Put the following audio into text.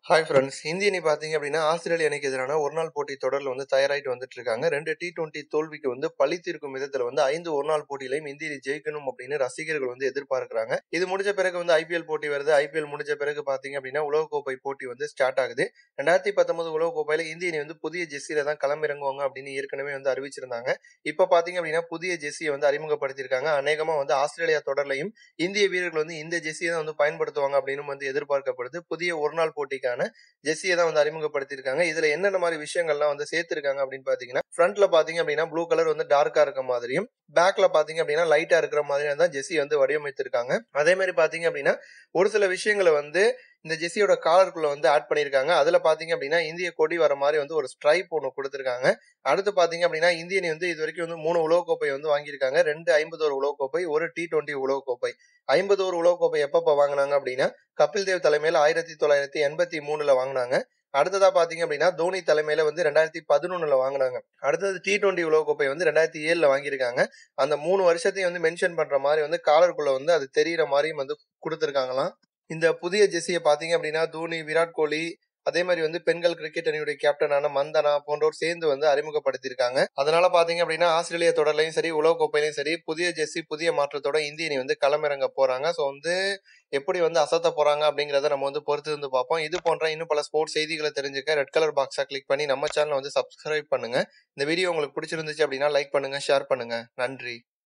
Hi friends. இந்திய அணி பார்த்தீங்க அப்படின்னா, ஆஸ்திரேலிய அணிக்கு எதிரான ஒருநாள் போட்டி தொடர்ல தயாராயிட்டு வந்துட்டு இருக்காங்க. 2 T20 தோல்விக்கு பழி தீர்க்கும் விதத்துல 5 ஒருநாள் போட்டியிலயும் இந்திய அணி ஜெயிக்கணும் அப்படின்னு ரசிகர்கள் எதிர்பார்க்கிறாங்க. இது முடிஞ்ச பிறகு IPL போட்டி வருது. IPL முடிஞ்ச பிறகு பார்த்தீங்க அப்படின்னா, உலகக்கோப்பை போட்டி ஸ்டார்ட் ஆகுது. 2019 உலகக்கோப்பையில இந்திய அணி புதிய ஜெர்சியில தான் களமிறங்குவாங்க அப்படின்னு ஏற்கனவே அறிவிச்சிருந்தாங்க. இப்ப பார்த்தீங்க அப்படின்னா, புதிய ஜெர்சியை அறிமுகப்படுத்தியிருக்காங்க. அநேகமா ஆஸ்திரேலியா தொடர்லையும் இந்திய வீரர்கள் இந்த ஜெர்சியை தான் பயன்படுத்துவாங்க அப்படின்னு எதிர்பார்க்கப்படுது. புதிய ஒருநாள் போட்டிக்கான ஜெர்சியை தான் அறிமுகப்படுத்தியிருக்காங்க. இதுல என்னென்ன மாதிரி விஷயங்கள்லாம் சேர்த்திருக்காங்க அப்படின்னு பாத்தீங்கன்னா, ஃப்ரண்ட்ல பாத்தீங்க அப்படின்னா ப்ளூ கலர் டார்க்கா இருக்க மாதிரியும், பேக்ல பாத்தீங்க அப்படின்னா லைட்டா இருக்கிற மாதிரியும் தான் ஜெர்சி வடிவமைத்திருக்காங்க. அதே மாதிரி பாத்தீங்க அப்படின்னா ஒரு சில விஷயங்களை இந்த ஜெர்சியோட காலருக்குள்ள ஆட் பண்ணிருக்காங்க. அதுல பாத்தீங்க அப்படின்னா இந்திய கொடி வர மாதிரி ஒரு ஸ்ட்ரைப் ஒண்ணு கொடுத்திருக்காங்க. அடுத்து பாத்தீங்க அப்படின்னா இந்திய அணி இது வரைக்கும் 3 உலகக்கோப்பை வாங்கியிருக்காங்க. 2 51 உலகக்கோப்பை, 1 T20 உலகக்கோப்பை. 51 உலகக்கோப்பை எப்ப வாங்கினாங்க அப்படின்னா கபில் தேவ் தலைமையில 1983ல வாங்கினாங்க. அடுத்ததா பாத்தீங்க அப்படின்னா தோனி தலைமையில 2011ல வாங்கினாங்க. அடுத்தது T20 உலகக்கோப்பை 2007ல வாங்கியிருக்காங்க. அந்த 3 வருஷத்தையும் மென்ஷன் பண்ற மாதிரி காலருக்குள்ள அது தெரியற மாதிரியும் கொடுத்திருக்காங்களாம். இந்த புதிய ஜெர்சியை பாத்தீங்க அப்படின்னா தோனி, விராட் கோலி, அதே மாதிரி பெண்கள் கிரிக்கெட் அணியுடைய கேப்டனான மந்தனா போன்றோர் சேர்ந்து அறிமுகப்படுத்தியிருக்காங்க. அதனால பாத்தீங்க அப்படின்னா ஆஸ்திரேலியா தொடர்லையும் சரி, உலகக்கோப்பையிலையும் சரி புதிய ஜெர்சி, புதிய மாற்றத்தோட இந்திய அணி களமிறங்க போறாங்க. ஸோ எப்படி அசத்த போறாங்க அப்படிங்கறத நம்ம பொறுத்து பார்ப்போம். இது போன்ற இன்னும் பல ஸ்போர்ட்ஸ் செய்திகளை தெரிஞ்சுக்க ரெட் கலர் பாக்ஸா கிளிக் பண்ணி நம்ம சேனலை சப்ஸ்கிரைப் பண்ணுங்க. இந்த வீடியோ உங்களுக்கு பிடிச்சிருந்துச்சு அப்படின்னா லைக் பண்ணுங்க, ஷேர் பண்ணுங்க. நன்றி.